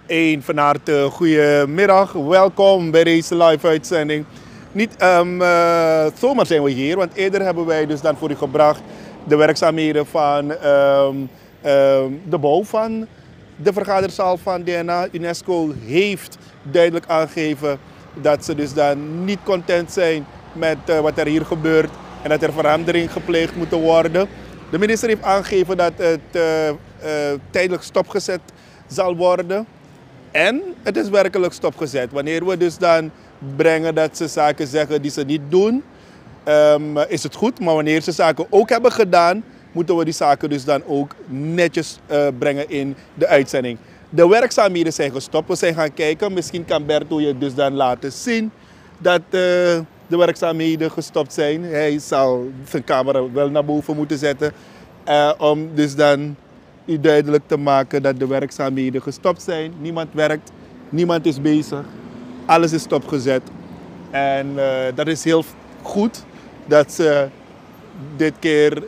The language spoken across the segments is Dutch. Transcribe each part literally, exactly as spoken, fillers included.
Een van harte goedemiddag, welkom bij deze live uitzending. Niet um, uh, zomaar zijn we hier, want eerder hebben wij dus dan voor u gebracht de werkzaamheden van um, um, de bouw van de vergaderzaal van D N A. UNESCO heeft duidelijk aangegeven dat ze dus dan niet content zijn met uh, wat er hier gebeurt en dat er verandering gepleegd moet worden. De minister heeft aangegeven dat het uh, uh, tijdelijk stopgezet zal worden. En het is werkelijk stopgezet. Wanneer we dus dan brengen dat ze zaken zeggen die ze niet doen, um, is het goed. Maar wanneer ze zaken ook hebben gedaan, moeten we die zaken dus dan ook netjes uh, brengen in de uitzending. De werkzaamheden zijn gestopt. We zijn gaan kijken. Misschien kan Berto je dus dan laten zien dat uh, de werkzaamheden gestopt zijn. Hij zal zijn camera wel naar boven moeten zetten. Uh, om dus dan u duidelijk te maken dat de werkzaamheden gestopt zijn. Niemand werkt, niemand is bezig. Alles is stopgezet. En uh, dat is heel goed dat ze dit keer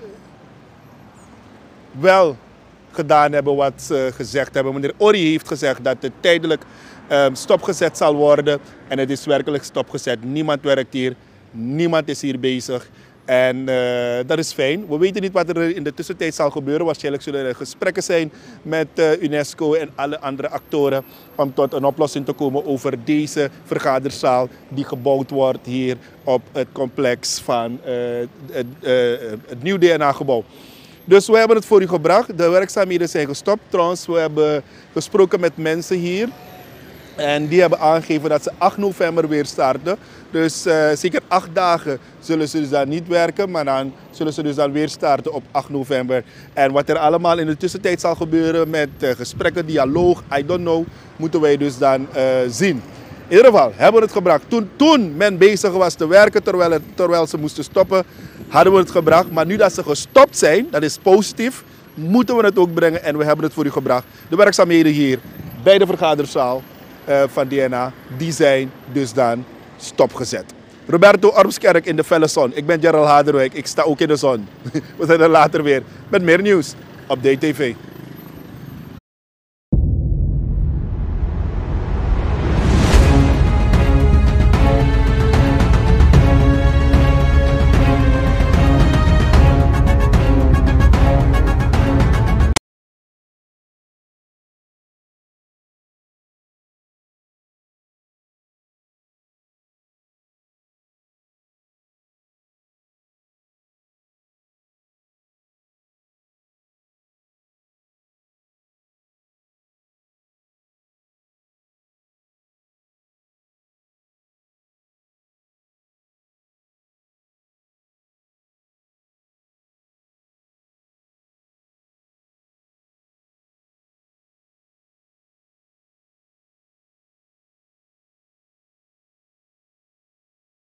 wel gedaan hebben wat ze gezegd hebben. Meneer Ori heeft gezegd dat het tijdelijk um, stopgezet zal worden. En het is werkelijk stopgezet. Niemand werkt hier, niemand is hier bezig. En uh, dat is fijn. We weten niet wat er in de tussentijd zal gebeuren. Waarschijnlijk zullen er gesprekken zijn met uh, UNESCO en alle andere actoren om tot een oplossing te komen over deze vergaderzaal die gebouwd wordt hier op het complex van uh, het, uh, het nieuw D N A-gebouw. Dus we hebben het voor u gebracht. De werkzaamheden zijn gestopt. Trouwens, we hebben gesproken met mensen hier. En die hebben aangegeven dat ze acht november weer starten. Dus uh, zeker acht dagen zullen ze dus dan niet werken. Maar dan zullen ze dus dan weer starten op acht november. En wat er allemaal in de tussentijd zal gebeuren met uh, gesprekken, dialoog, I don't know, moeten wij dus dan uh, zien. In ieder geval hebben we het gebracht. Toen, toen men bezig was te werken terwijl, het, terwijl ze moesten stoppen, hadden we het gebracht. Maar nu dat ze gestopt zijn, dat is positief, moeten we het ook brengen. En we hebben het voor u gebracht. De werkzaamheden hier bij de vergaderzaal Uh, van D N A, die zijn dus dan stopgezet. Roberto Orbskerk in de felle zon. Ik ben Gerald Haderwijk, ik sta ook in de zon. We zijn er later weer met meer nieuws op D T V.